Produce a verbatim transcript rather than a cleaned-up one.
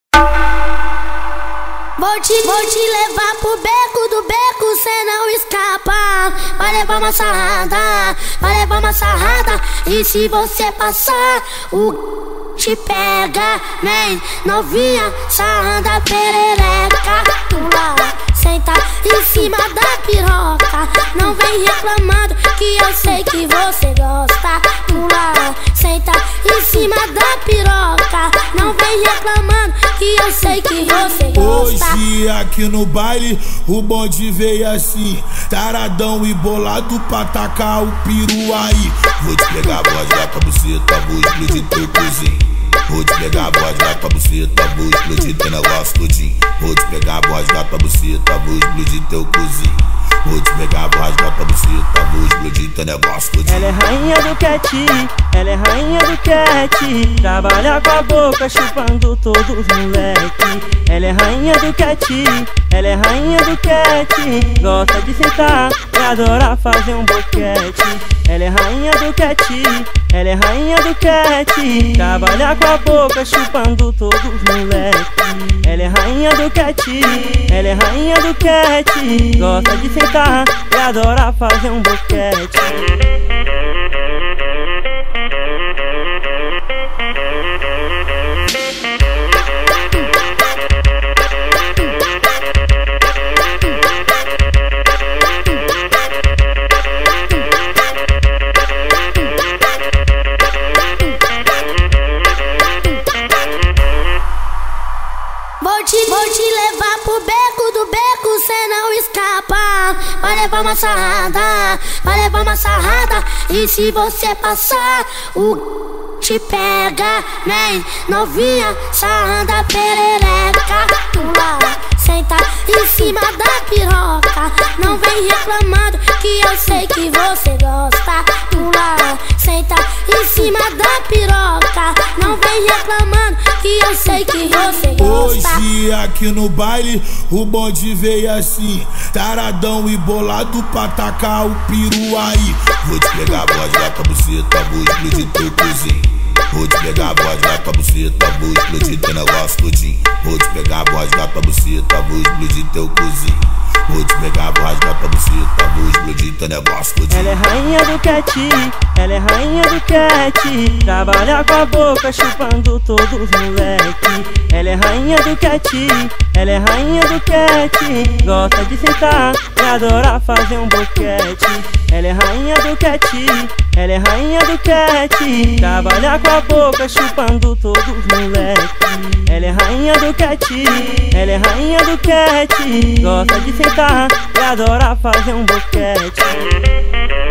Vou te, vou te levar pro beco do beco, cê não escapa. Vai levar uma sarrada, vai levar uma sarrada. E se você passar, o te pega. Vem, novinha, sarrada perereca. Pula, senta em cima da piroca. Não vem reclamando que eu sei que você gosta. Pula, senta em cima da piroca. Não vem reclamando que eu sei que você gosta. Hoje aqui no baile o bonde veio assim, taradão e bolado pra tacar o peru aí. Vou te pegar, bode, vai pra buceta, vou explodir teu cozinho. Vou te pegar, bode, vai pra buceta, vou explodir teu negócio todinho. Vou te pegar, bode, vai pra buceta, vou explodir teu cozinho. Vou te pegar, vou rasgar pra buceta, vou explodir teu negócio todinho. Ela é rainha do cat, ela é rainha do cat. Trabalha com a boca, chupando todos os moleque. Ela é rainha do cat, ela é rainha do cat. Gosta de sentar e adora fazer um boquete. Ela é rainha do cat, ela é rainha do cat. Trabalha com a boca, chupando todos os moleque. Ela é rainha do cat, ela é rainha do cat. Gosta de sentar e adora fazer um boquete. Vou te, vou te levar pro beco do beco, cê não escapa. Vai levar uma sarrada, vai levar uma sarrada. E se você passar, o te pega. Vem, novinha, sarrada perereca. Pula, senta em cima da piroca. Não vem reclamando que eu sei que você gosta. Pula, senta em cima da piroca. Não vem reclamando que eu sei que você gosta. Hoje aqui no baile o bonde veio assim, taradão e bolado pra tacar o peru aí. Vou te pegar, bode, vai pra buceta, vou explodir teu cozinho. Vou te pegar, bode, vai pra buceta, vou explodir teu negócio todinho. Vou te pegar, bode, vai pra buceta, vou explodir teu cozinho. Vou te pegar, vou rasgar pra buceta, vou explodir teu negócio todinho. Ela é rainha do cat, ela é rainha do cat. Trabalha com a boca, chupando todos os moleque. Ela é rainha do cat, ela é rainha do cat. Gosta de sentar e adora fazer um boquete. Ela é rainha do cat, ela é rainha do cat. Trabalha com a boca, chupando todos os moleque. Ela é rainha do cat, ela é rainha do cat. Gosta de sentar e adora fazer um boquete.